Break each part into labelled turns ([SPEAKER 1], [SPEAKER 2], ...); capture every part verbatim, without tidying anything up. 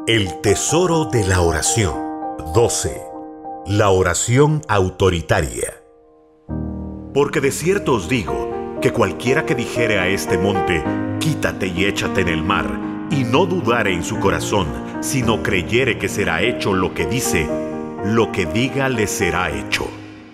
[SPEAKER 1] El tesoro de la oración. doce. La oración autoritaria. Porque de cierto os digo, que cualquiera que dijere a este monte, quítate y échate en el mar, y no dudare en su corazón, sino creyere que será hecho lo que dice, lo que diga le será hecho.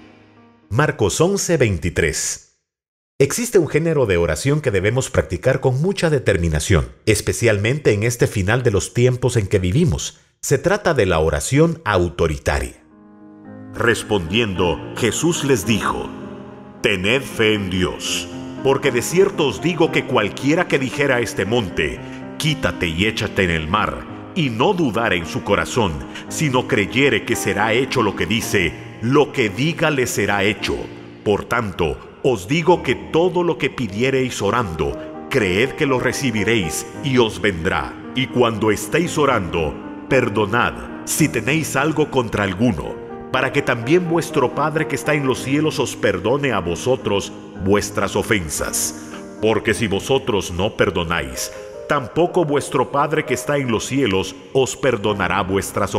[SPEAKER 1] Marcos once, veintitrés. Existe un género de oración que debemos practicar con mucha determinación, especialmente en este final de los tiempos en que vivimos. Se trata de la oración autoritaria. Respondiendo, Jesús les dijo: Tened fe en Dios, porque de cierto os digo que cualquiera que dijera a este monte, quítate y échate en el mar, y no dudare en su corazón, sino creyere que será hecho lo que dice, lo que diga le será hecho. Por tanto, os digo que todo lo que pidiereis orando, creed que lo recibiréis y os vendrá. Y cuando estéis orando, perdonad si tenéis algo contra alguno, para que también vuestro Padre que está en los cielos os perdone a vosotros vuestras ofensas. Porque si vosotros no perdonáis, tampoco vuestro Padre que está en los cielos os perdonará vuestras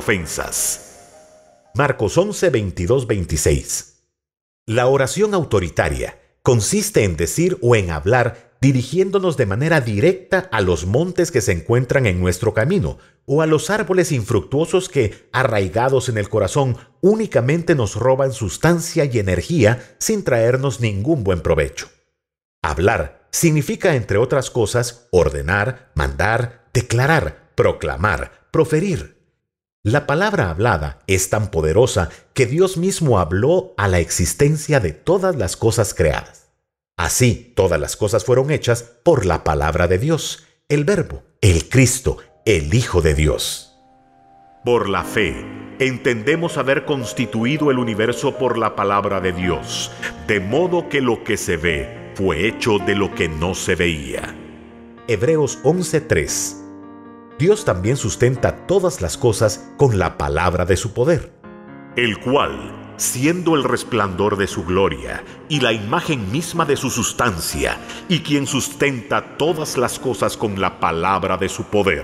[SPEAKER 1] ofensas. Marcos once, veintidós, veintiséis. La oración autoritaria consiste en decir o en hablar dirigiéndonos de manera directa a los montes que se encuentran en nuestro camino o a los árboles infructuosos que, arraigados en el corazón, únicamente nos roban sustancia y energía sin traernos ningún buen provecho. Hablar significa, entre otras cosas, ordenar, mandar, declarar, proclamar, proferir. La palabra hablada es tan poderosa que Dios mismo habló a la existencia de todas las cosas creadas. Así, todas las cosas fueron hechas por la palabra de Dios, el Verbo, el Cristo, el Hijo de Dios. Por la fe, entendemos haber constituido el universo por la palabra de Dios, de modo que lo que se ve fue hecho de lo que no se veía. Hebreos once, tres. Dios también sustenta todas las cosas con la palabra de su poder, el cual, siendo el resplandor de su gloria y la imagen misma de su sustancia, y quien sustenta todas las cosas con la palabra de su poder.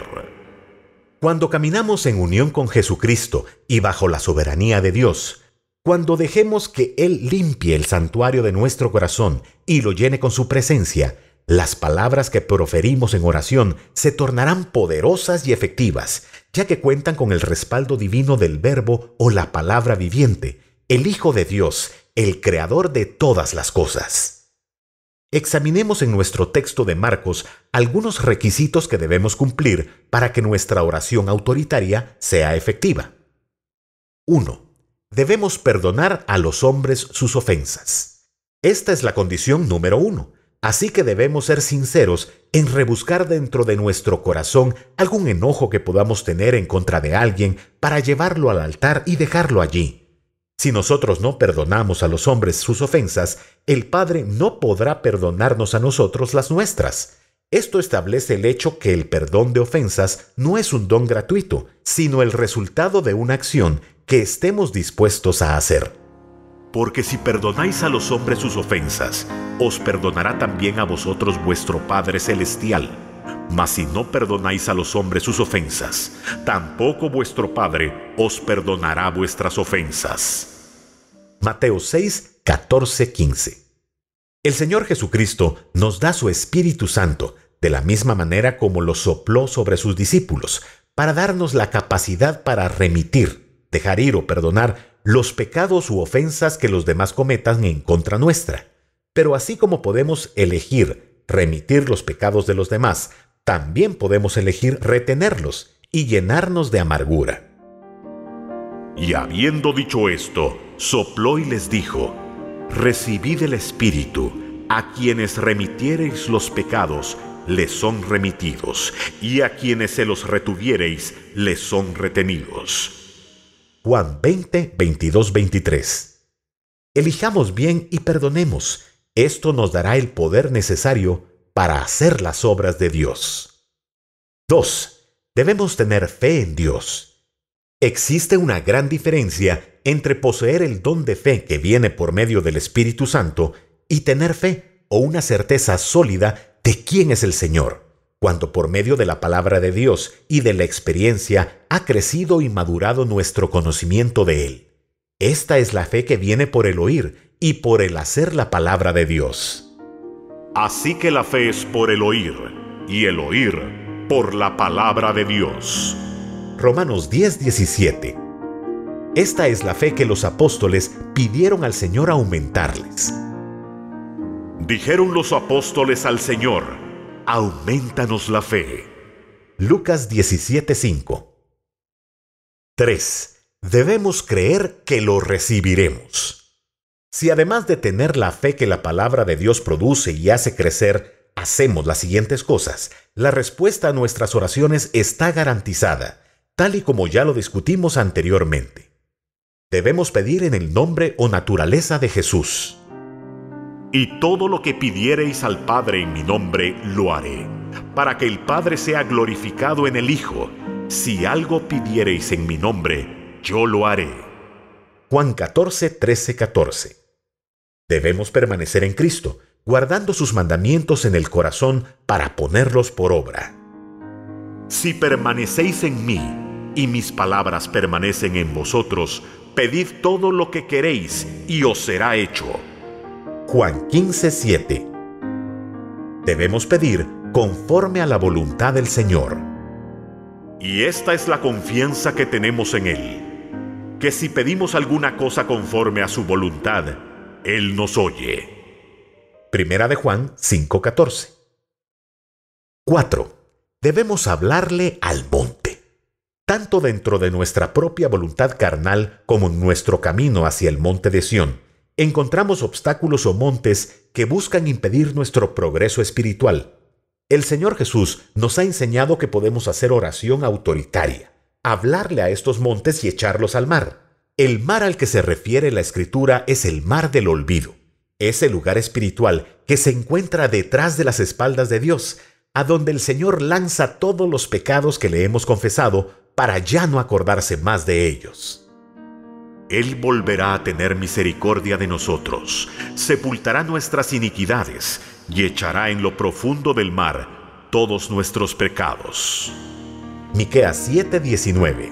[SPEAKER 1] Cuando caminamos en unión con Jesucristo y bajo la soberanía de Dios, cuando dejemos que Él limpie el santuario de nuestro corazón y lo llene con su presencia, las palabras que proferimos en oración se tornarán poderosas y efectivas, ya que cuentan con el respaldo divino del Verbo o la palabra viviente, el Hijo de Dios, el Creador de todas las cosas. Examinemos en nuestro texto de Marcos algunos requisitos que debemos cumplir para que nuestra oración autoritaria sea efectiva. uno. Debemos perdonar a los hombres sus ofensas. Esta es la condición número uno. Así que debemos ser sinceros en rebuscar dentro de nuestro corazón algún enojo que podamos tener en contra de alguien para llevarlo al altar y dejarlo allí. Si nosotros no perdonamos a los hombres sus ofensas, el Padre no podrá perdonarnos a nosotros las nuestras. Esto establece el hecho que el perdón de ofensas no es un don gratuito, sino el resultado de una acción que estemos dispuestos a hacer. Porque si perdonáis a los hombres sus ofensas, os perdonará también a vosotros vuestro Padre Celestial. Mas si no perdonáis a los hombres sus ofensas, tampoco vuestro Padre os perdonará vuestras ofensas. Mateo seis, catorce, quince. El Señor Jesucristo nos da su Espíritu Santo, de la misma manera como lo sopló sobre sus discípulos, para darnos la capacidad para remitir, dejar ir o perdonar los pecados u ofensas que los demás cometan en contra nuestra. Pero así como podemos elegir remitir los pecados de los demás, también podemos elegir retenerlos y llenarnos de amargura. Y habiendo dicho esto, sopló y les dijo: Recibid el Espíritu. A quienes remitiereis los pecados, les son remitidos, y a quienes se los retuviereis, les son retenidos. Juan veinte, veintidós, veintitrés. Elijamos bien y perdonemos. Esto nos dará el poder necesario para hacer las obras de Dios. dos. Debemos tener fe en Dios. Existe una gran diferencia entre poseer el don de fe que viene por medio del Espíritu Santo y tener fe o una certeza sólida de quién es el Señor. cuando por medio de la palabra de Dios y de la experiencia ha crecido y madurado nuestro conocimiento de Él. Esta es la fe que viene por el oír y por el hacer la palabra de Dios.
[SPEAKER 2] Así que la fe es por el oír, y el oír por la palabra de Dios.
[SPEAKER 1] Romanos diez, diecisiete. Esta es la fe que los apóstoles pidieron al Señor aumentarles.
[SPEAKER 2] Dijeron los apóstoles al Señor: aumentanos la fe.
[SPEAKER 1] Lucas diecisiete, cinco. tres. Debemos creer que lo recibiremos. Si además de tener la fe que la palabra de Dios produce y hace crecer, hacemos las siguientes cosas, la respuesta a nuestras oraciones está garantizada, tal y como ya lo discutimos anteriormente. Debemos pedir en el nombre o naturaleza de Jesús.
[SPEAKER 2] Y todo lo que pidiereis al Padre en mi nombre, lo haré, para que el Padre sea glorificado en el Hijo. Si algo pidiereis en mi nombre, yo lo haré.
[SPEAKER 1] Juan catorce, trece, catorce. Debemos permanecer en Cristo, guardando sus mandamientos en el corazón para ponerlos por obra.
[SPEAKER 2] Si permanecéis en mí, y mis palabras permanecen en vosotros, pedid todo lo que queréis, y os será hecho.
[SPEAKER 1] Juan quince, siete. Debemos pedir conforme a la voluntad del Señor.
[SPEAKER 2] Y esta es la confianza que tenemos en Él, que si pedimos alguna cosa conforme a su voluntad, Él nos oye.
[SPEAKER 1] Primera de Juan cinco, catorce. cuatro. Debemos hablarle al monte. Tanto dentro de nuestra propia voluntad carnal como en nuestro camino hacia el monte de Sión, encontramos obstáculos o montes que buscan impedir nuestro progreso espiritual. El Señor Jesús nos ha enseñado que podemos hacer oración autoritaria, hablarle a estos montes y echarlos al mar. El mar al que se refiere la Escritura es el mar del olvido, ese lugar espiritual que se encuentra detrás de las espaldas de Dios, a donde el Señor lanza todos los pecados que le hemos confesado para ya no acordarse más de ellos.
[SPEAKER 2] Él volverá a tener misericordia de nosotros, sepultará nuestras iniquidades y echará en lo profundo del mar todos nuestros pecados.
[SPEAKER 1] Miqueas siete, diecinueve.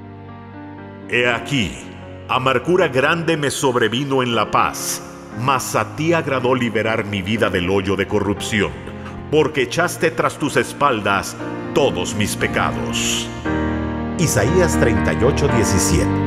[SPEAKER 2] He aquí, amargura grande me sobrevino en la paz, mas a ti agradó liberar mi vida del hoyo de corrupción, porque echaste tras tus espaldas todos mis pecados.
[SPEAKER 1] Isaías treinta y ocho, diecisiete.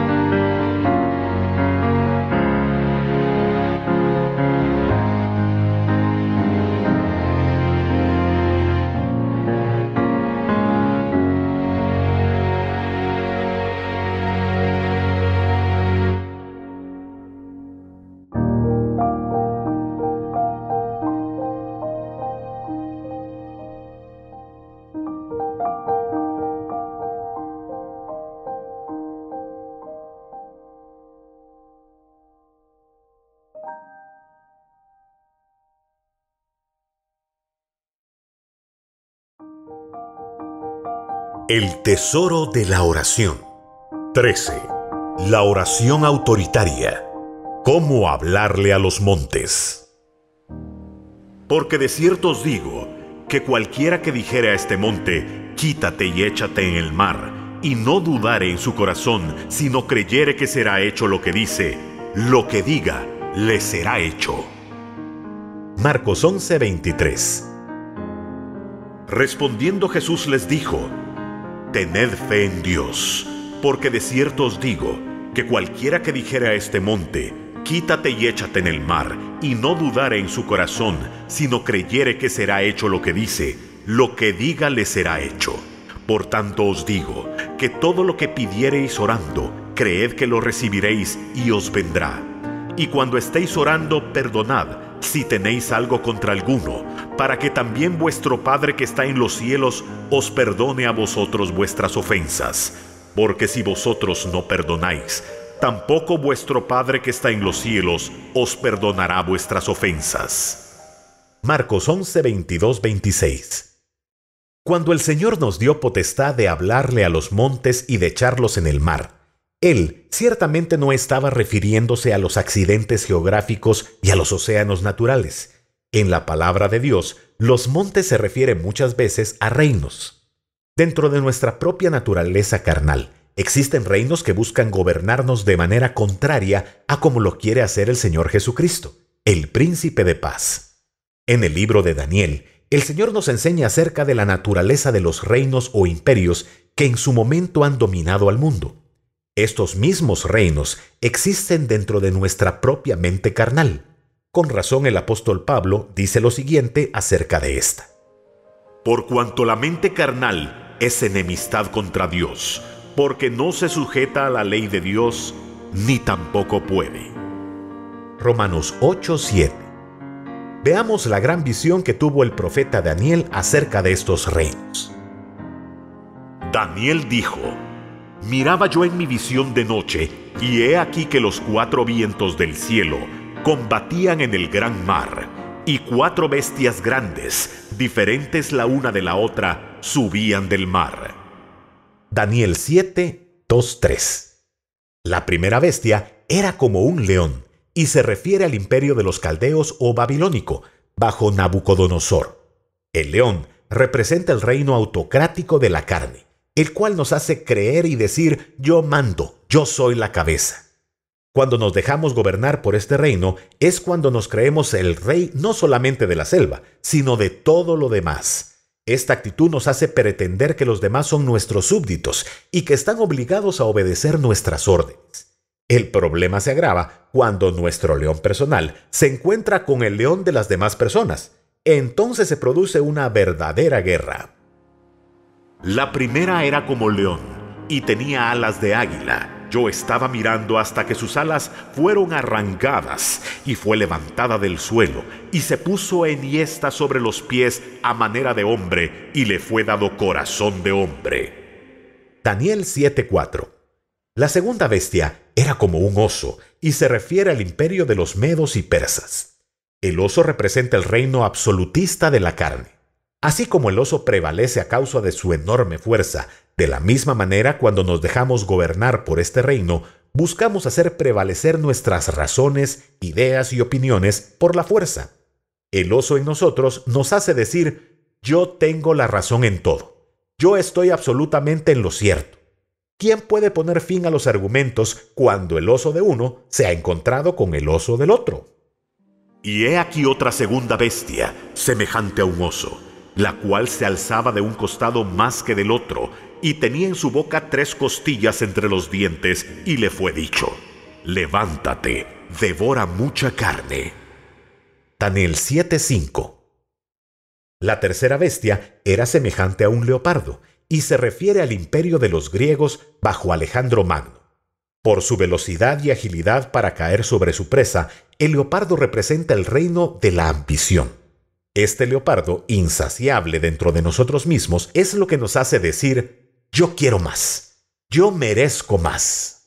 [SPEAKER 1] El tesoro de la oración. trece. La oración autoritaria. ¿Cómo hablarle a los montes?
[SPEAKER 2] Porque de cierto os digo, que cualquiera que dijere a este monte, quítate y échate en el mar, y no dudare en su corazón, sino creyere que será hecho lo que dice, lo que diga, le será hecho.
[SPEAKER 1] Marcos once, veintitrés.
[SPEAKER 2] Respondiendo Jesús les dijo: tened fe en Dios, porque de cierto os digo, que cualquiera que dijere a este monte, quítate y échate en el mar, y no dudare en su corazón, sino creyere que será hecho lo que dice, lo que diga le será hecho. Por tanto os digo, que todo lo que pidiereis orando, creed que lo recibiréis y os vendrá. Y cuando estéis orando, perdonad, si tenéis algo contra alguno, para que también vuestro Padre que está en los cielos os perdone a vosotros vuestras ofensas. Porque si vosotros no perdonáis, tampoco vuestro Padre que está en los cielos os perdonará vuestras ofensas.
[SPEAKER 1] Marcos once, veintidós, veintiséis. Cuando el Señor nos dio potestad de hablarle a los montes y de echarlos en el mar, Él ciertamente no estaba refiriéndose a los accidentes geográficos y a los océanos naturales. En la palabra de Dios, los montes se refiere muchas veces a reinos. Dentro de nuestra propia naturaleza carnal, existen reinos que buscan gobernarnos de manera contraria a como lo quiere hacer el Señor Jesucristo, el Príncipe de Paz. En el libro de Daniel, el Señor nos enseña acerca de la naturaleza de los reinos o imperios que en su momento han dominado al mundo. Estos mismos reinos existen dentro de nuestra propia mente carnal. Con razón el apóstol Pablo dice lo siguiente acerca de esta.
[SPEAKER 2] Por cuanto la mente carnal es enemistad contra Dios, porque no se sujeta a la ley de Dios, ni tampoco puede.
[SPEAKER 1] Romanos ocho siete. Veamos la gran visión que tuvo el profeta Daniel acerca de estos reinos.
[SPEAKER 2] Daniel dijo: Miraba yo en mi visión de noche, y he aquí que los cuatro vientos del cielo combatían en el gran mar, y cuatro bestias grandes, diferentes la una de la otra, subían del mar.
[SPEAKER 1] Daniel siete dos tres. La primera bestia era como un león, y se refiere al imperio de los caldeos o babilónico, bajo Nabucodonosor. El león representa el reino autocrático de la carne, el cual nos hace creer y decir: yo mando, yo soy la cabeza. Cuando nos dejamos gobernar por este reino, es cuando nos creemos el rey no solamente de la selva, sino de todo lo demás. Esta actitud nos hace pretender que los demás son nuestros súbditos y que están obligados a obedecer nuestras órdenes. El problema se agrava cuando nuestro león personal se encuentra con el león de las demás personas. Entonces se produce una verdadera guerra.
[SPEAKER 2] La primera era como león y tenía alas de águila. Yo estaba mirando hasta que sus alas fueron arrancadas y fue levantada del suelo y se puso enhiesta sobre los pies a manera de hombre y le fue dado corazón de hombre.
[SPEAKER 1] Daniel siete cuatro. La segunda bestia era como un oso y se refiere al imperio de los medos y persas. El oso representa el reino absolutista de la carne. Así como el oso prevalece a causa de su enorme fuerza, de la misma manera cuando nos dejamos gobernar por este reino, buscamos hacer prevalecer nuestras razones, ideas y opiniones por la fuerza. El oso en nosotros nos hace decir: yo tengo la razón en todo. Yo estoy absolutamente en lo cierto. ¿Quién puede poner fin a los argumentos cuando el oso de uno se ha encontrado con el oso del otro?
[SPEAKER 2] Y he aquí otra segunda bestia, semejante a un oso, la cual se alzaba de un costado más que del otro, y tenía en su boca tres costillas entre los dientes, y le fue dicho: levántate, devora mucha carne.
[SPEAKER 1] Daniel siete cinco. La tercera bestia era semejante a un leopardo, y se refiere al imperio de los griegos bajo Alejandro Magno. Por su velocidad y agilidad para caer sobre su presa, el leopardo representa el reino de la ambición. Este leopardo, insaciable dentro de nosotros mismos, es lo que nos hace decir: yo quiero más, yo merezco más.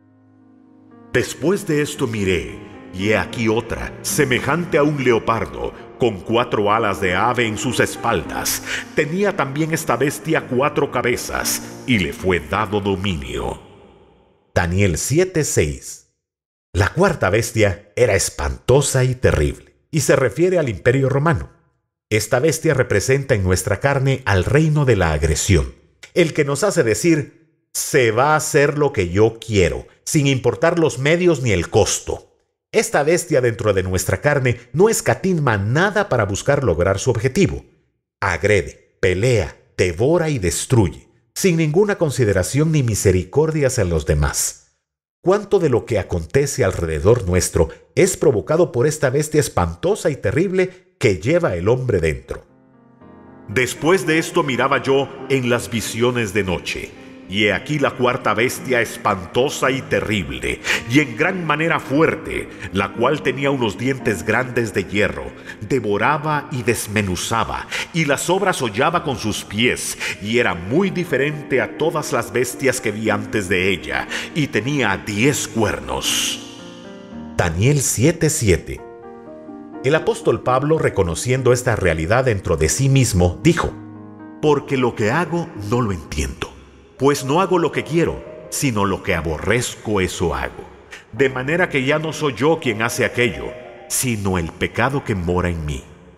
[SPEAKER 2] Después de esto miré, y he aquí otra, semejante a un leopardo, con cuatro alas de ave en sus espaldas. Tenía también esta bestia cuatro cabezas, y le fue dado dominio.
[SPEAKER 1] Daniel siete seis. La cuarta bestia era espantosa y terrible, y se refiere al imperio romano. Esta bestia representa en nuestra carne al reino de la agresión, el que nos hace decir: se va a hacer lo que yo quiero, sin importar los medios ni el costo. Esta bestia dentro de nuestra carne no escatima nada para buscar lograr su objetivo. Agrede, pelea, devora y destruye, sin ninguna consideración ni misericordia hacia los demás. ¿Cuánto de lo que acontece alrededor nuestro es provocado por esta bestia espantosa y terrible que lleva el hombre dentro?
[SPEAKER 2] Después de esto miraba yo en las visiones de noche, y he aquí la cuarta bestia espantosa y terrible, y en gran manera fuerte, la cual tenía unos dientes grandes de hierro, devoraba y desmenuzaba, y las sobras hollaba con sus pies, y era muy diferente a todas las bestias que vi antes de ella, y tenía diez cuernos.
[SPEAKER 1] Daniel siete siete. El apóstol Pablo, reconociendo esta realidad dentro de sí mismo, dijo:
[SPEAKER 2] porque lo que hago no lo entiendo. Pues no hago lo que quiero, sino lo que aborrezco, eso hago. De manera que ya no soy yo quien hace aquello, sino el pecado que mora en mí.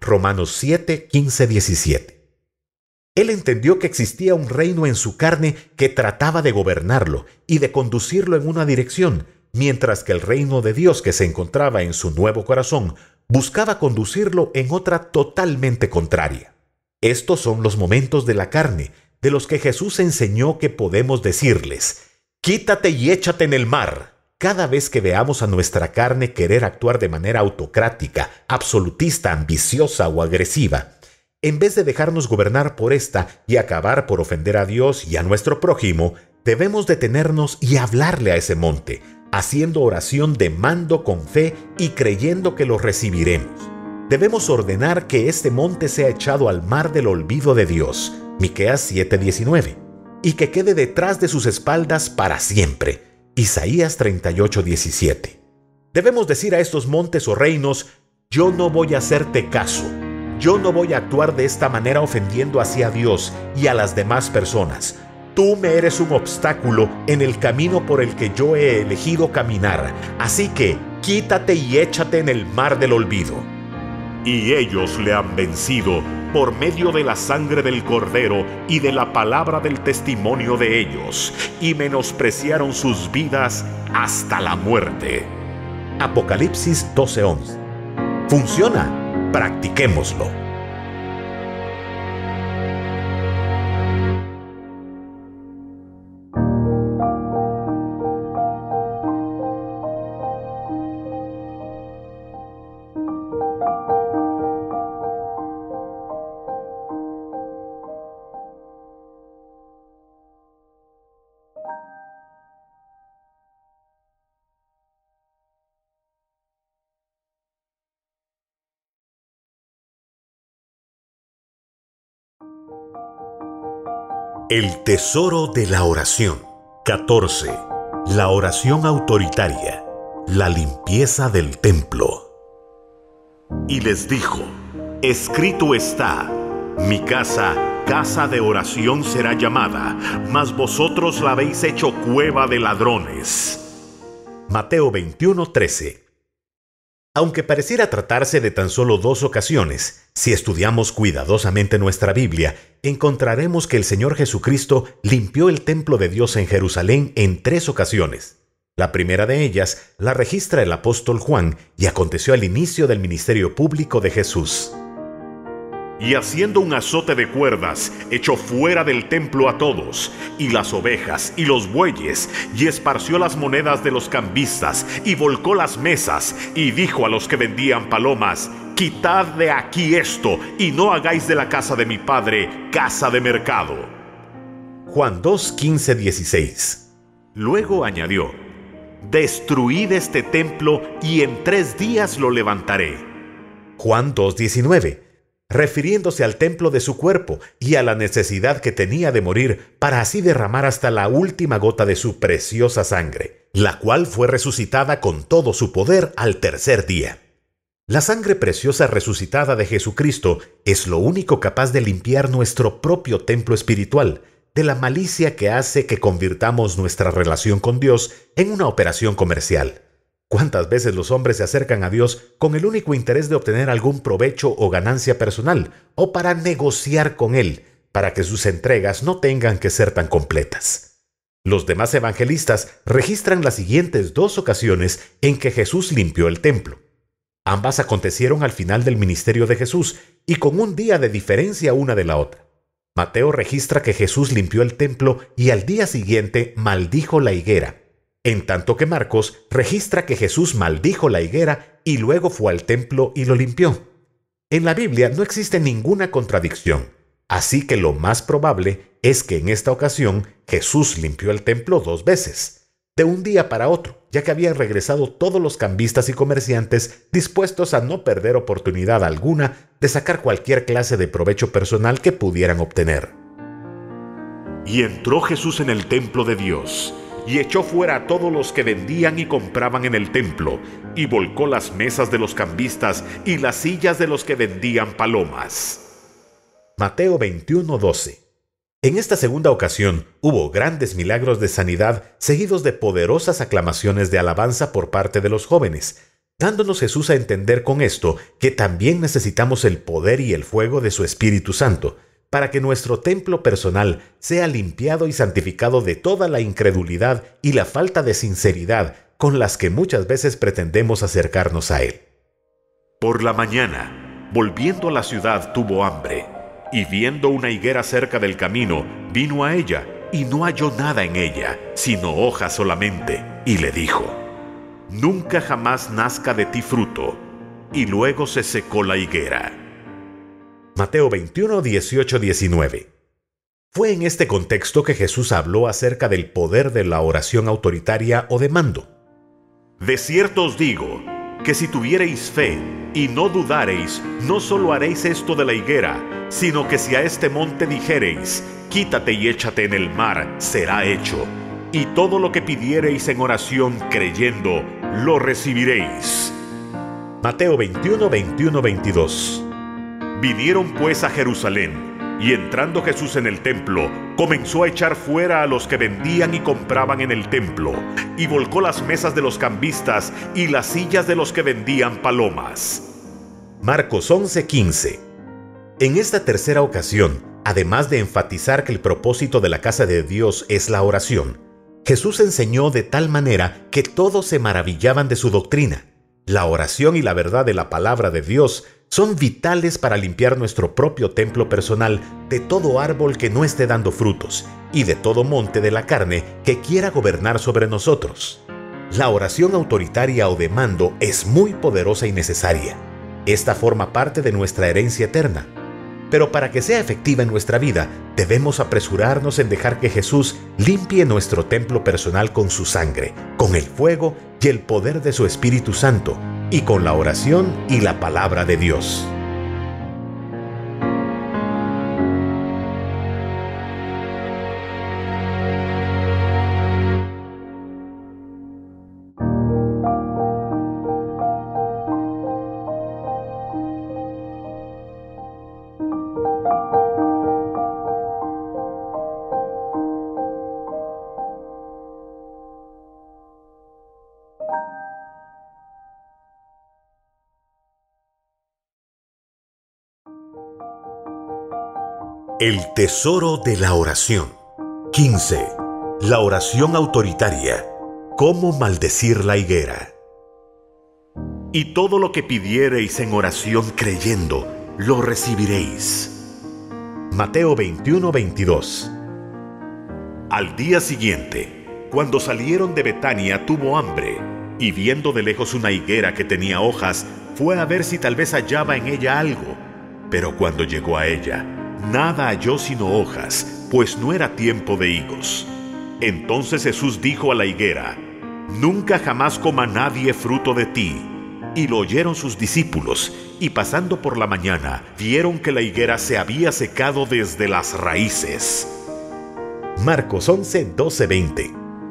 [SPEAKER 1] Romanos siete, quince, diecisiete. Él entendió que existía un reino en su carne que trataba de gobernarlo y de conducirlo en una dirección, mientras que el reino de Dios que se encontraba en su nuevo corazón buscaba conducirlo en otra totalmente contraria. Estos son los momentos de la carne, de los que Jesús enseñó que podemos decirles: «Quítate y échate en el mar», cada vez que veamos a nuestra carne querer actuar de manera autocrática, absolutista, ambiciosa o agresiva. En vez de dejarnos gobernar por esta y acabar por ofender a Dios y a nuestro prójimo, debemos detenernos y hablarle a ese monte, haciendo oración de mando con fe y creyendo que lo recibiremos. Debemos ordenar que este monte sea echado al mar del olvido de Dios, Miqueas siete, diecinueve, y que quede detrás de sus espaldas para siempre, Isaías treinta y ocho, diecisiete. Debemos decir a estos montes o reinos: yo no voy a hacerte caso. Yo no voy a actuar de esta manera ofendiendo hacia Dios y a las demás personas. Tú me eres un obstáculo en el camino por el que yo he elegido caminar. Así que quítate y échate en el mar del olvido.
[SPEAKER 2] Y ellos le han vencido por medio de la sangre del Cordero y de la palabra del testimonio de ellos, y menospreciaron sus vidas hasta la muerte.
[SPEAKER 1] Apocalipsis doce, once. Funciona. Practiquémoslo. El tesoro de la oración. catorce. La oración autoritaria. La limpieza del templo.
[SPEAKER 2] Y les dijo: escrito está, mi casa, casa de oración será llamada, mas vosotros la habéis hecho cueva de ladrones.
[SPEAKER 1] Mateo veintiuno, trece. Aunque pareciera tratarse de tan solo dos ocasiones, si estudiamos cuidadosamente nuestra Biblia, encontraremos que el Señor Jesucristo limpió el templo de Dios en Jerusalén en tres ocasiones. La primera de ellas la registra el apóstol Juan y aconteció al inicio del ministerio público de Jesús.
[SPEAKER 2] Y haciendo un azote de cuerdas, echó fuera del templo a todos, y las ovejas y los bueyes, y esparció las monedas de los cambistas, y volcó las mesas, y dijo a los que vendían palomas: quitad de aquí esto, y no hagáis de la casa de mi padre casa de mercado.
[SPEAKER 1] Juan dos, quince, dieciséis.
[SPEAKER 2] Luego añadió: destruid este templo, y en tres días lo levantaré.
[SPEAKER 1] Juan dos, diecinueve. Refiriéndose al templo de su cuerpo y a la necesidad que tenía de morir para así derramar hasta la última gota de su preciosa sangre, la cual fue resucitada con todo su poder al tercer día. La sangre preciosa resucitada de Jesucristo es lo único capaz de limpiar nuestro propio templo espiritual de la malicia que hace que convirtamos nuestra relación con Dios en una operación comercial. ¿Cuántas veces los hombres se acercan a Dios con el único interés de obtener algún provecho o ganancia personal, o para negociar con Él, para que sus entregas no tengan que ser tan completas? Los demás evangelistas registran las siguientes dos ocasiones en que Jesús limpió el templo. Ambas acontecieron al final del ministerio de Jesús y con un día de diferencia una de la otra. Mateo registra que Jesús limpió el templo y al día siguiente maldijo la higuera, en tanto que Marcos registra que Jesús maldijo la higuera y luego fue al templo y lo limpió. En la Biblia no existe ninguna contradicción, así que lo más probable es que en esta ocasión Jesús limpió el templo dos veces, de un día para otro, ya que habían regresado todos los cambistas y comerciantes dispuestos a no perder oportunidad alguna de sacar cualquier clase de provecho personal que pudieran obtener.
[SPEAKER 2] Y entró Jesús en el templo de Dios, y echó fuera a todos los que vendían y compraban en el templo, y volcó las mesas de los cambistas y las sillas de los que vendían palomas.
[SPEAKER 1] Mateo veintiuno, doce. En esta segunda ocasión hubo grandes milagros de sanidad seguidos de poderosas aclamaciones de alabanza por parte de los jóvenes, dándonos Jesús a entender con esto que también necesitamos el poder y el fuego de su Espíritu Santo, para que nuestro templo personal sea limpiado y santificado de toda la incredulidad y la falta de sinceridad con las que muchas veces pretendemos acercarnos a Él.
[SPEAKER 2] Por la mañana, volviendo a la ciudad, tuvo hambre, y viendo una higuera cerca del camino, vino a ella, y no halló nada en ella, sino hojas solamente, y le dijo: «Nunca jamás nazca de ti fruto». Y luego se secó la higuera.
[SPEAKER 1] Mateo veintiuno, dieciocho, diecinueve. Fue en este contexto que Jesús habló acerca del poder de la oración autoritaria o de mando.
[SPEAKER 2] De cierto os digo, que si tuviereis fe y no dudareis, no solo haréis esto de la higuera, sino que si a este monte dijereis: quítate y échate en el mar, será hecho. Y todo lo que pidiereis en oración creyendo, lo recibiréis.
[SPEAKER 1] Mateo veintiuno, veintiuno, veintidós.
[SPEAKER 2] Vinieron pues a Jerusalén, y entrando Jesús en el templo, comenzó a echar fuera a los que vendían y compraban en el templo, y volcó las mesas de los cambistas y las sillas de los que vendían palomas.
[SPEAKER 1] Marcos once, quince. En esta tercera ocasión, además de enfatizar que el propósito de la casa de Dios es la oración, Jesús enseñó de tal manera que todos se maravillaban de su doctrina. La oración y la verdad de la palabra de Dios son vitales para limpiar nuestro propio templo personal de todo árbol que no esté dando frutos y de todo monte de la carne que quiera gobernar sobre nosotros. La oración autoritaria o de mando es muy poderosa y necesaria. Esta forma parte de nuestra herencia eterna. Pero para que sea efectiva en nuestra vida, debemos apresurarnos en dejar que Jesús limpie nuestro templo personal con su sangre, con el fuego y el poder de su Espíritu Santo, y con la oración y la palabra de Dios. El tesoro de la oración. quince. La oración autoritaria. ¿Cómo maldecir la higuera?
[SPEAKER 2] Y todo lo que pidiereis en oración creyendo, lo recibiréis.
[SPEAKER 1] Mateo veintiuno, veintidós.
[SPEAKER 2] Al día siguiente, cuando salieron de Betania, tuvo hambre, y viendo de lejos una higuera que tenía hojas, fue a ver si tal vez hallaba en ella algo. Pero cuando llegó a ella, nada halló sino hojas, pues no era tiempo de higos. Entonces Jesús dijo a la higuera: «Nunca jamás coma nadie fruto de ti». Y lo oyeron sus discípulos, y pasando por la mañana, vieron que la higuera se había secado desde las raíces.
[SPEAKER 1] Marcos once, doce, veinte.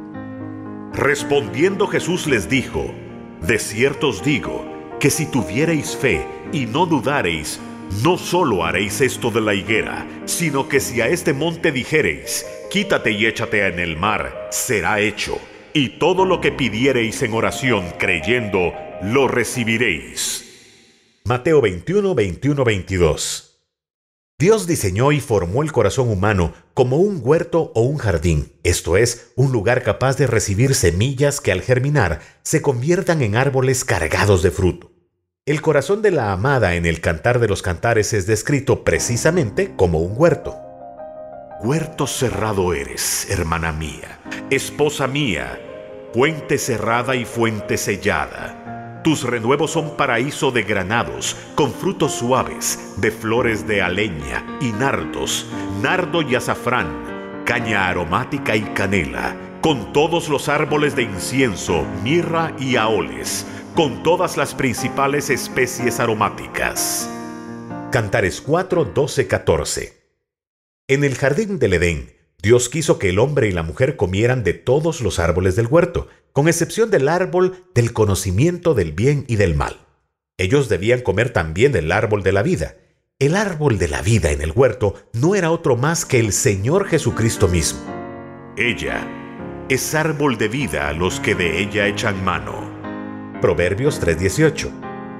[SPEAKER 2] Respondiendo Jesús les dijo: «De cierto os digo, que si tuviereis fe y no dudareis, no solo haréis esto de la higuera, sino que si a este monte dijereis: quítate y échate en el mar, será hecho. Y todo lo que pidiereis en oración creyendo, lo recibiréis».
[SPEAKER 1] Mateo veintiuno, veintiuno, veintidós. Dios diseñó y formó el corazón humano como un huerto o un jardín, esto es, un lugar capaz de recibir semillas que al germinar se conviertan en árboles cargados de fruto. El corazón de la amada en el Cantar de los Cantares es descrito precisamente como un huerto.
[SPEAKER 2] «Huerto cerrado eres, hermana mía, esposa mía, fuente cerrada y fuente sellada. Tus renuevos son paraíso de granados, con frutos suaves, de flores de aleña y nardos, nardo y azafrán, caña aromática y canela, con todos los árboles de incienso, mirra y aoles, con todas las principales especies aromáticas».
[SPEAKER 1] Cantares cuatro, doce, catorce. En el jardín del Edén, Dios quiso que el hombre y la mujer comieran de todos los árboles del huerto, con excepción del árbol del conocimiento del bien y del mal. Ellos debían comer también del árbol de la vida. El árbol de la vida en el huerto no era otro más que el Señor Jesucristo mismo.
[SPEAKER 2] Ella es árbol de vida a los que de ella echan mano.
[SPEAKER 1] Proverbios tres dieciocho.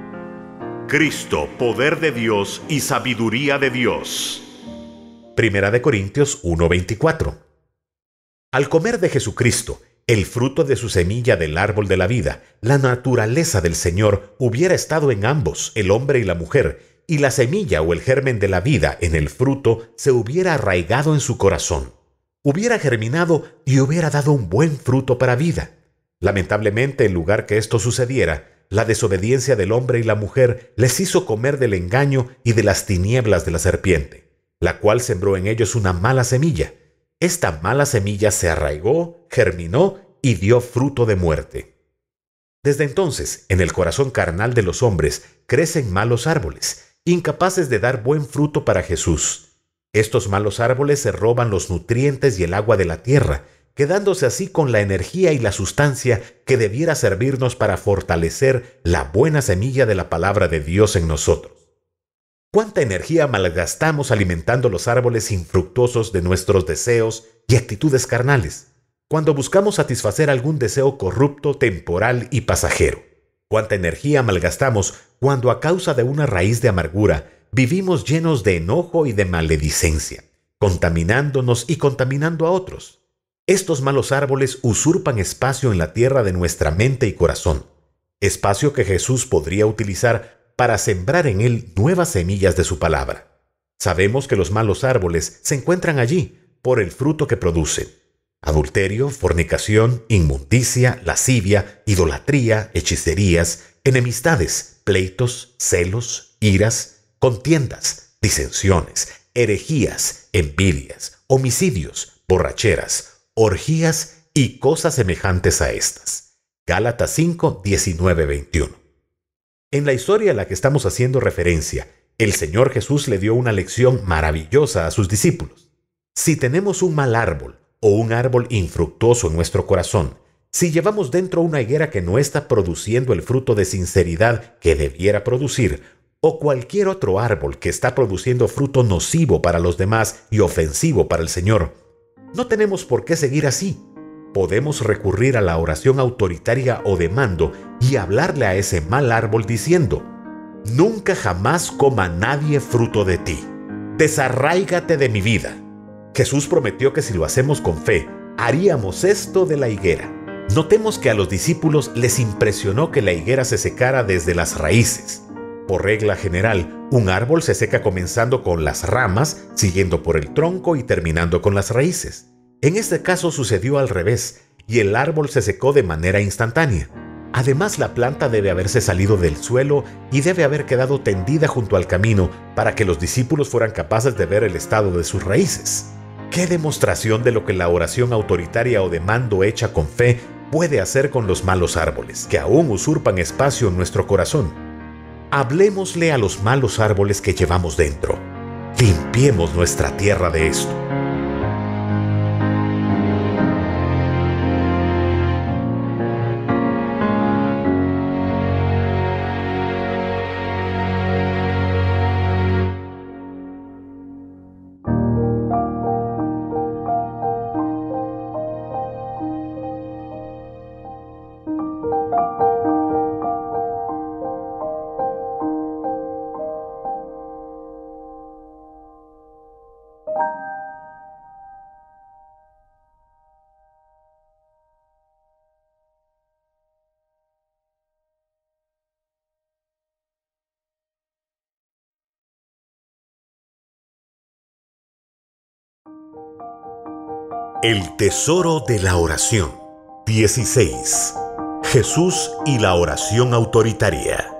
[SPEAKER 2] Cristo, poder de Dios y sabiduría de Dios.
[SPEAKER 1] Primera de Corintios uno veinticuatro. Al comer de Jesucristo, el fruto de su semilla del árbol de la vida, la naturaleza del Señor hubiera estado en ambos, el hombre y la mujer, y la semilla o el germen de la vida en el fruto se hubiera arraigado en su corazón. Hubiera germinado y hubiera dado un buen fruto para vida. Lamentablemente, en lugar que esto sucediera, la desobediencia del hombre y la mujer les hizo comer del engaño y de las tinieblas de la serpiente, la cual sembró en ellos una mala semilla. Esta mala semilla se arraigó, germinó y dio fruto de muerte. Desde entonces, en el corazón carnal de los hombres crecen malos árboles, incapaces de dar buen fruto para Jesús. Estos malos árboles se roban los nutrientes y el agua de la tierra, quedándose así con la energía y la sustancia que debiera servirnos para fortalecer la buena semilla de la palabra de Dios en nosotros. ¿Cuánta energía malgastamos alimentando los árboles infructuosos de nuestros deseos y actitudes carnales, cuando buscamos satisfacer algún deseo corrupto, temporal y pasajero? ¿Cuánta energía malgastamos cuando a causa de una raíz de amargura vivimos llenos de enojo y de maledicencia, contaminándonos y contaminando a otros? Estos malos árboles usurpan espacio en la tierra de nuestra mente y corazón, espacio que Jesús podría utilizar para sembrar en él nuevas semillas de su palabra. Sabemos que los malos árboles se encuentran allí por el fruto que producen: adulterio, fornicación, inmundicia, lascivia, idolatría, hechicerías, enemistades, pleitos, celos, iras, contiendas, disensiones, herejías, envidias, homicidios, borracheras, orgías y cosas semejantes a estas. Gálatas cinco, diecinueve, veintiuno. En la historia a la que estamos haciendo referencia, el Señor Jesús le dio una lección maravillosa a sus discípulos. Si tenemos un mal árbol o un árbol infructuoso en nuestro corazón, si llevamos dentro una higuera que no está produciendo el fruto de sinceridad que debiera producir, o cualquier otro árbol que está produciendo fruto nocivo para los demás y ofensivo para el Señor, no tenemos por qué seguir así. Podemos recurrir a la oración autoritaria o de mando y hablarle a ese mal árbol diciendo: nunca jamás coma nadie fruto de ti. Desarráigate de mi vida. Jesús prometió que si lo hacemos con fe, haríamos esto de la higuera. Notemos que a los discípulos les impresionó que la higuera se secara desde las raíces. Por regla general, un árbol se seca comenzando con las ramas, siguiendo por el tronco y terminando con las raíces. En este caso sucedió al revés, y el árbol se secó de manera instantánea. Además, la planta debe haberse salido del suelo y debe haber quedado tendida junto al camino para que los discípulos fueran capaces de ver el estado de sus raíces. ¿Qué demostración de lo que la oración autoritaria o de mando hecha con fe puede hacer con los malos árboles, que aún usurpan espacio en nuestro corazón? Hablémosle a los malos árboles que llevamos dentro. Limpiemos nuestra tierra de esto.
[SPEAKER 2] El tesoro de la oración. dieciséis. Jesús y la oración autoritaria.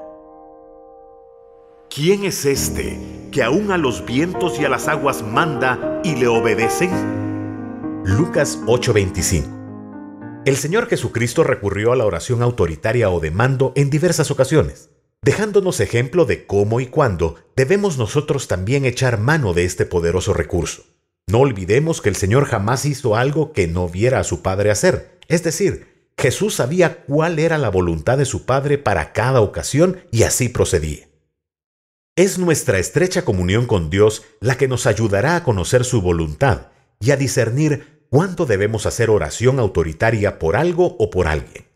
[SPEAKER 2] ¿Quién es este que aún a los vientos y a las aguas manda y le obedecen?
[SPEAKER 1] Lucas ocho veinticinco. El Señor Jesucristo recurrió a la oración autoritaria o de mando en diversas ocasiones, dejándonos ejemplo de cómo y cuándo debemos nosotros también echar mano de este poderoso recurso. No olvidemos que el Señor jamás hizo algo que no viera a su Padre hacer. Es decir, Jesús sabía cuál era la voluntad de su Padre para cada ocasión y así procedía. Es nuestra estrecha comunión con Dios la que nos ayudará a conocer su voluntad y a discernir cuándo debemos hacer oración autoritaria por algo o por alguien.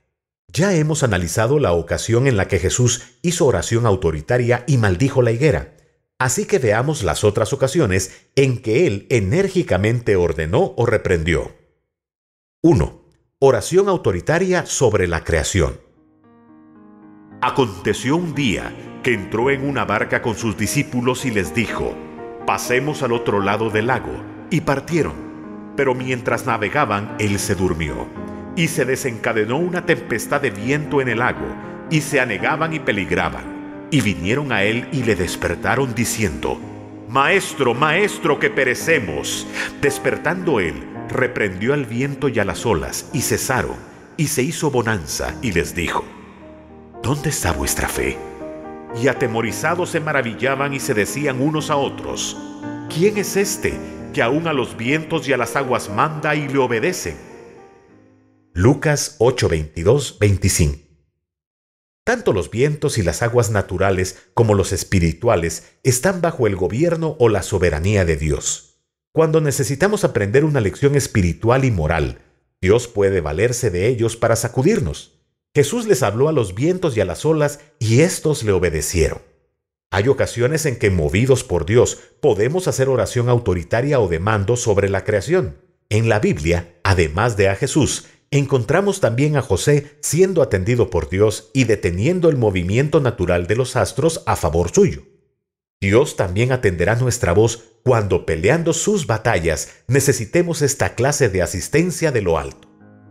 [SPEAKER 1] Ya hemos analizado la ocasión en la que Jesús hizo oración autoritaria y maldijo la higuera. Así que veamos las otras ocasiones en que Él enérgicamente ordenó o reprendió. uno. Oración autoritaria sobre la creación.
[SPEAKER 2] Aconteció un día que entró en una barca con sus discípulos y les dijo: pasemos al otro lado del lago, y partieron. Pero mientras navegaban, él se durmió, y se desencadenó una tempestad de viento en el lago, y se anegaban y peligraban. Y vinieron a él y le despertaron diciendo: Maestro, maestro, que perecemos. Despertando él, reprendió al viento y a las olas, y cesaron, y se hizo bonanza, y les dijo: ¿dónde está vuestra fe? Y atemorizados se maravillaban y se decían unos a otros: ¿quién es este que aún a los vientos y a las aguas manda y le obedecen?
[SPEAKER 1] Lucas ocho, veintidós, veinticinco. Tanto los vientos y las aguas naturales como los espirituales están bajo el gobierno o la soberanía de Dios. Cuando necesitamos aprender una lección espiritual y moral, Dios puede valerse de ellos para sacudirnos. Jesús les habló a los vientos y a las olas y éstos le obedecieron. Hay ocasiones en que, movidos por Dios, podemos hacer oración autoritaria o de mando sobre la creación. En la Biblia, además de a Jesús, encontramos también a José siendo atendido por Dios y deteniendo el movimiento natural de los astros a favor suyo. Dios también atenderá nuestra voz cuando, peleando sus batallas, necesitemos esta clase de asistencia de lo alto.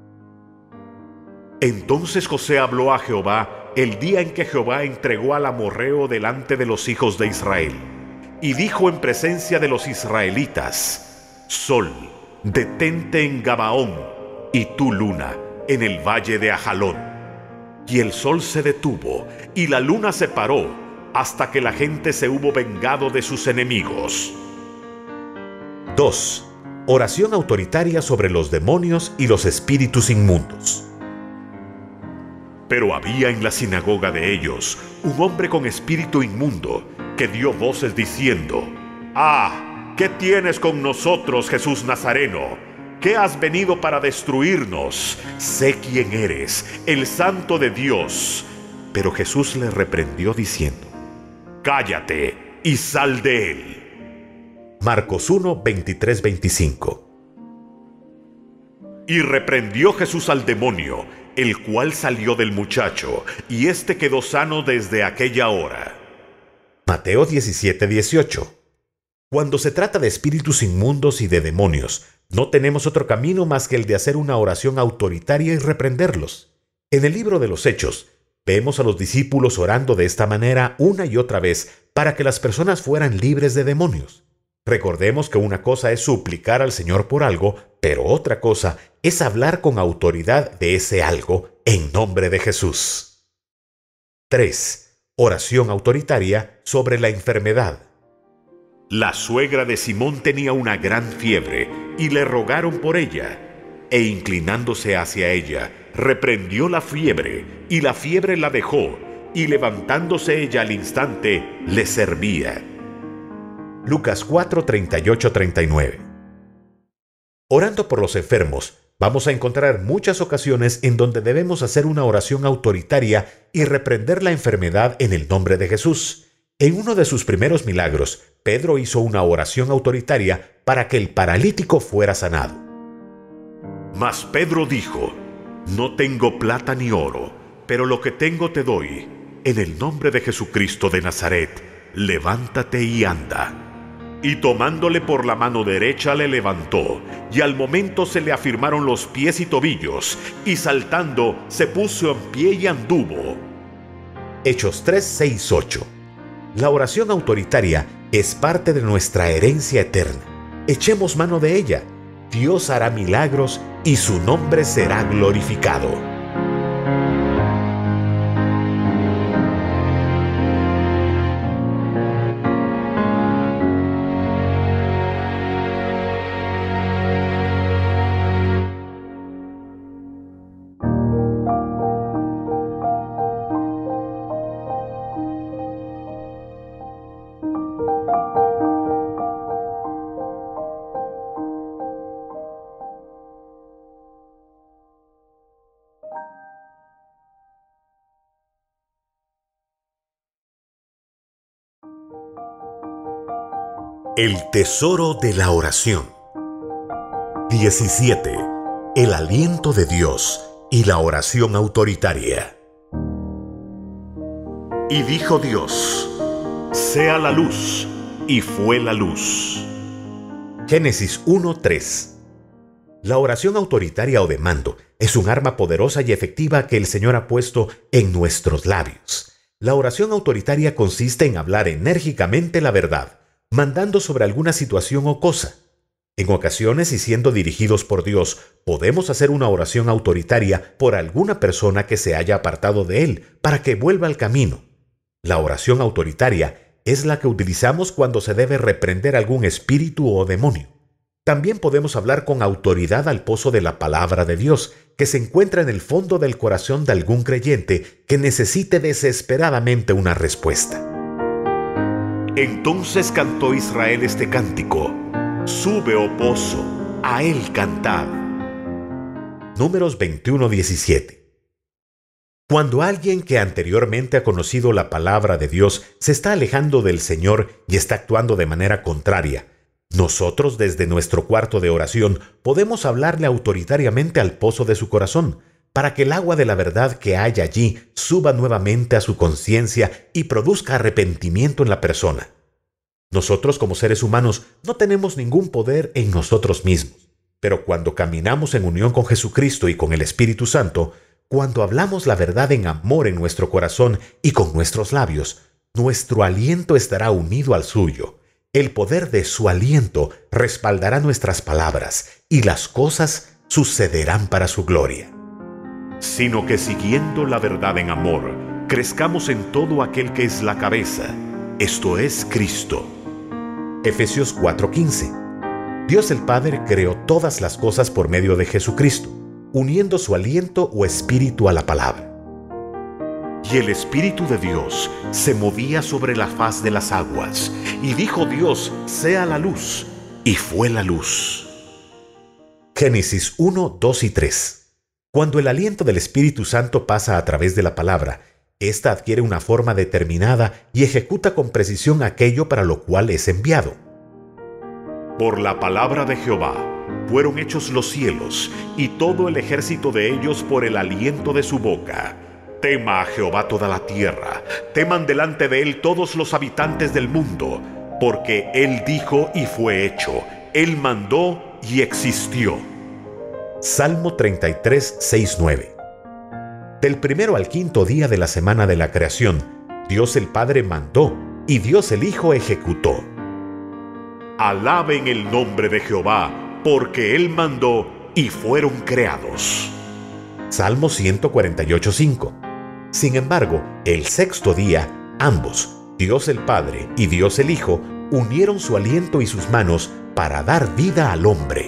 [SPEAKER 2] Entonces José habló a Jehová el día en que Jehová entregó al amorreo delante de los hijos de Israel, y dijo en presencia de los israelitas: Sol, detente en Gabaón, y tú, luna, en el valle de Ajalón. Y el sol se detuvo, y la luna se paró, hasta que la gente se hubo vengado de sus enemigos.
[SPEAKER 1] dos. Oración autoritaria sobre los demonios y los espíritus inmundos.
[SPEAKER 2] Pero había en la sinagoga de ellos un hombre con espíritu inmundo, que dio voces diciendo: ¡Ah! ¿Qué tienes con nosotros, Jesús Nazareno? ¿Qué has venido para destruirnos? Sé quién eres, el Santo de Dios. Pero Jesús le reprendió diciendo: cállate y sal de él.
[SPEAKER 1] Marcos uno, veintitrés, veinticinco.
[SPEAKER 2] Y reprendió Jesús al demonio, el cual salió del muchacho, y éste quedó sano desde aquella hora.
[SPEAKER 1] Mateo diecisiete, dieciocho. Cuando se trata de espíritus inmundos y de demonios, no tenemos otro camino más que el de hacer una oración autoritaria y reprenderlos. En el libro de los Hechos, vemos a los discípulos orando de esta manera una y otra vez para que las personas fueran libres de demonios. Recordemos que una cosa es suplicar al Señor por algo, pero otra cosa es hablar con autoridad de ese algo en nombre de Jesús. tres. Oración autoritaria sobre la enfermedad.
[SPEAKER 2] La suegra de Simón tenía una gran fiebre, y le rogaron por ella, e inclinándose hacia ella, reprendió la fiebre, y la fiebre la dejó, y levantándose ella al instante, le servía.
[SPEAKER 1] Lucas cuatro, treinta y ocho, treinta y nueve. Orando por los enfermos, vamos a encontrar muchas ocasiones en donde debemos hacer una oración autoritaria y reprender la enfermedad en el nombre de Jesús. En uno de sus primeros milagros, Pedro hizo una oración autoritaria para que el paralítico fuera sanado.
[SPEAKER 2] Mas Pedro dijo: no tengo plata ni oro, pero lo que tengo te doy. En el nombre de Jesucristo de Nazaret, levántate y anda. Y tomándole por la mano derecha le levantó, y al momento se le afirmaron los pies y tobillos, y saltando se puso en pie y anduvo.
[SPEAKER 1] Hechos tres, seis, ocho. La oración autoritaria es parte de nuestra herencia eterna. Echemos mano de ella. Dios hará milagros y su nombre será glorificado. El tesoro de la oración. diecisiete. El aliento de Dios y la oración autoritaria.
[SPEAKER 2] Y dijo Dios: sea la luz, y fue la luz.
[SPEAKER 1] Génesis uno tres. La oración autoritaria o de mando es un arma poderosa y efectiva que el Señor ha puesto en nuestros labios. La oración autoritaria consiste en hablar enérgicamente la verdad, mandando sobre alguna situación o cosa. En ocasiones, y siendo dirigidos por Dios, podemos hacer una oración autoritaria por alguna persona que se haya apartado de Él para que vuelva al camino. La oración autoritaria es la que utilizamos cuando se debe reprender algún espíritu o demonio. También podemos hablar con autoridad al pozo de la palabra de Dios, que se encuentra en el fondo del corazón de algún creyente que necesite desesperadamente una respuesta.
[SPEAKER 2] Entonces cantó Israel este cántico: sube, oh pozo, a él cantad.
[SPEAKER 1] Números veintiuno diecisiete. Cuando alguien que anteriormente ha conocido la palabra de Dios se está alejando del Señor y está actuando de manera contraria, nosotros desde nuestro cuarto de oración podemos hablarle autoritariamente al pozo de su corazón, para que el agua de la verdad que hay allí suba nuevamente a su conciencia y produzca arrepentimiento en la persona. Nosotros como seres humanos no tenemos ningún poder en nosotros mismos, pero cuando caminamos en unión con Jesucristo y con el Espíritu Santo, cuando hablamos la verdad en amor en nuestro corazón y con nuestros labios, nuestro aliento estará unido al suyo. El poder de su aliento respaldará nuestras palabras y las cosas sucederán para su gloria.
[SPEAKER 2] Sino que siguiendo la verdad en amor, crezcamos en todo aquel que es la cabeza, esto es Cristo.
[SPEAKER 1] Efesios cuatro quince. Dios el Padre creó todas las cosas por medio de Jesucristo, uniendo su aliento o espíritu a la palabra.
[SPEAKER 2] Y el Espíritu de Dios se movía sobre la faz de las aguas, y dijo Dios: sea la luz, y fue la luz.
[SPEAKER 1] Génesis uno, dos y tres. Cuando el aliento del Espíritu Santo pasa a través de la palabra, ésta adquiere una forma determinada y ejecuta con precisión aquello para lo cual es enviado.
[SPEAKER 2] Por la palabra de Jehová fueron hechos los cielos, y todo el ejército de ellos por el aliento de su boca. Tema a Jehová toda la tierra, teman delante de él todos los habitantes del mundo, porque él dijo y fue hecho, él mandó y existió.
[SPEAKER 1] Salmo treinta y tres, seis, nueve. Del primero al quinto día de la semana de la creación, Dios el Padre mandó y Dios el Hijo ejecutó.
[SPEAKER 2] Alaben el nombre de Jehová, porque él mandó y fueron creados.
[SPEAKER 1] Salmo ciento cuarenta y ocho, cinco. Sin embargo, el sexto día, ambos, Dios el Padre y Dios el Hijo, unieron su aliento y sus manos para dar vida al hombre.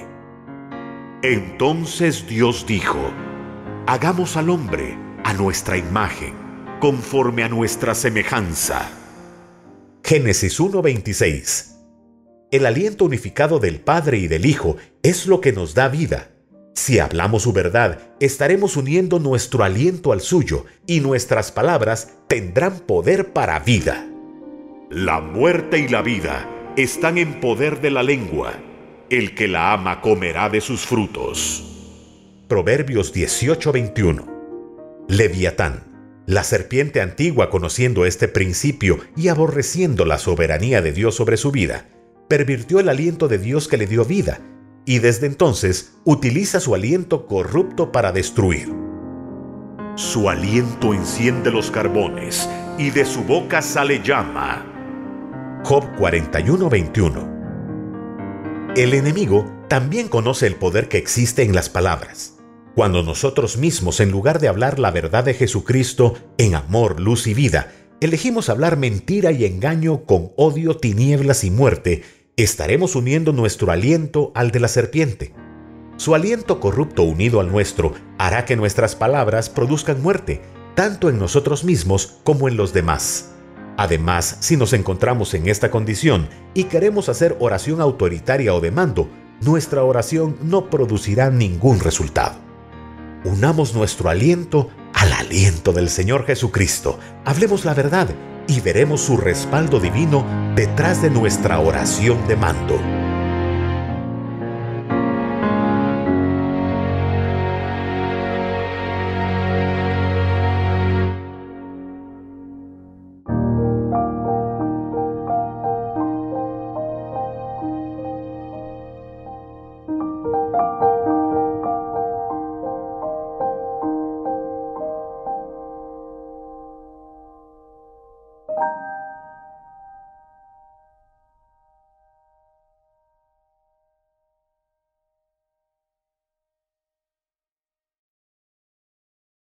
[SPEAKER 2] Entonces Dios dijo: hagamos al hombre a nuestra imagen, conforme a nuestra semejanza.
[SPEAKER 1] Génesis uno veintiséis. El aliento unificado del Padre y del Hijo es lo que nos da vida. Si hablamos su verdad, estaremos uniendo nuestro aliento al suyo y nuestras palabras tendrán poder para vida.
[SPEAKER 2] La muerte y la vida están en poder de la lengua. El que la ama comerá de sus frutos.
[SPEAKER 1] Proverbios dieciocho, veintiuno. Leviatán, la serpiente antigua, conociendo este principio y aborreciendo la soberanía de Dios sobre su vida, pervirtió el aliento de Dios que le dio vida, y desde entonces utiliza su aliento corrupto para destruir.
[SPEAKER 2] Su aliento enciende los carbones, y de su boca sale llama.
[SPEAKER 1] Job cuarenta y uno, veintiuno. El enemigo también conoce el poder que existe en las palabras. Cuando nosotros mismos, en lugar de hablar la verdad de Jesucristo en amor, luz y vida, elegimos hablar mentira y engaño con odio, tinieblas y muerte, estaremos uniendo nuestro aliento al de la serpiente. Su aliento corrupto unido al nuestro hará que nuestras palabras produzcan muerte, tanto en nosotros mismos como en los demás. Además, si nos encontramos en esta condición y queremos hacer oración autoritaria o de mando, nuestra oración no producirá ningún resultado. Unamos nuestro aliento al aliento del Señor Jesucristo. Hablemos la verdad y veremos su respaldo divino detrás de nuestra oración de mando.